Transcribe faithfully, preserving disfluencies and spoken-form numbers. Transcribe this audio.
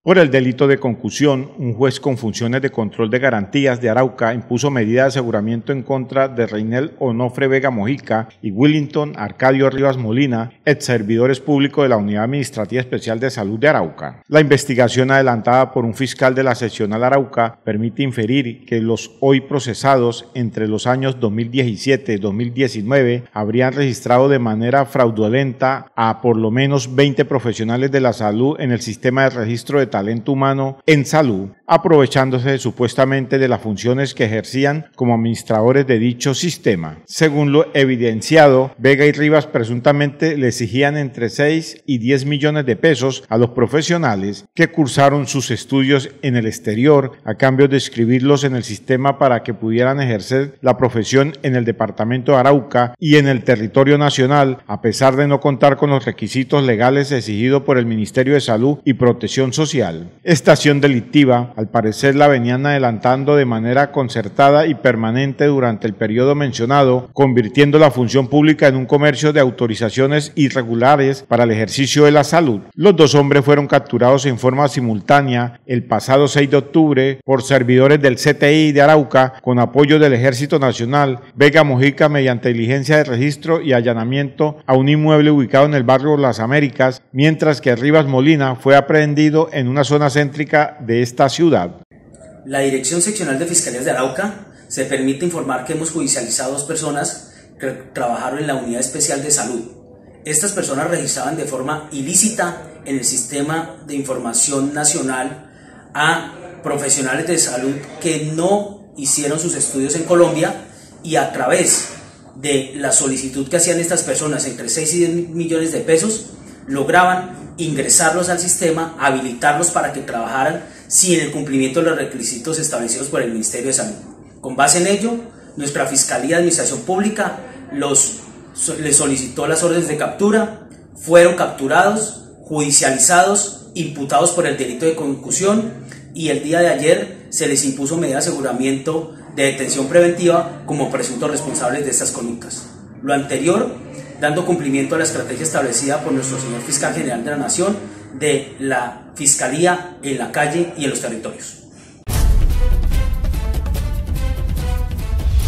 Por el delito de concusión, un juez con funciones de control de garantías de Arauca impuso medida de aseguramiento en contra de Reinel Onofre Vega Mojica y Willington Arcadio Rivas Molina, ex servidores públicos de la Unidad Administrativa Especial de Salud de Arauca. La investigación adelantada por un fiscal de la seccional Arauca permite inferir que los hoy procesados entre los años dos mil diecisiete y dos mil diecinueve habrían registrado de manera fraudulenta a por lo menos veinte profesionales de la salud en el sistema de registro de talento humano en salud, aprovechándose supuestamente de las funciones que ejercían como administradores de dicho sistema. Según lo evidenciado, Vega y Rivas presuntamente le exigían entre seis y diez millones de pesos a los profesionales que cursaron sus estudios en el exterior a cambio de inscribirlos en el sistema para que pudieran ejercer la profesión en el departamento de Arauca y en el territorio nacional, a pesar de no contar con los requisitos legales exigidos por el Ministerio de Salud y Protección Social. Esta acción delictiva, al parecer, la venían adelantando de manera concertada y permanente durante el periodo mencionado, convirtiendo la función pública en un comercio de autorizaciones irregulares para el ejercicio de la salud. Los dos hombres fueron capturados en forma simultánea el pasado seis de octubre por servidores del C T I de Arauca con apoyo del Ejército Nacional. Vega Mojica, mediante diligencia de registro y allanamiento a un inmueble ubicado en el barrio Las Américas, mientras que Rivas Molina fue aprehendido en una zona céntrica de esta ciudad. La Dirección Seccional de Fiscalías de Arauca se permite informar que hemos judicializado a dos personas que trabajaron en la Unidad Especial de Salud. Estas personas registraban de forma ilícita en el Sistema de Información Nacional a profesionales de salud que no hicieron sus estudios en Colombia, y a través de la solicitud que hacían estas personas entre seis y diez millones de pesos lograban ingresarlos al sistema, habilitarlos para que trabajaran sin el cumplimiento de los requisitos establecidos por el Ministerio de Salud. Con base en ello, nuestra Fiscalía de Administración Pública los, les solicitó las órdenes de captura, fueron capturados, judicializados, imputados por el delito de concusión, y el día de ayer se les impuso medida de aseguramiento de detención preventiva como presuntos responsables de estas conductas. Lo anterior, dando cumplimiento a la estrategia establecida por nuestro señor Fiscal General de la Nación de la Fiscalía en la calle y en los territorios.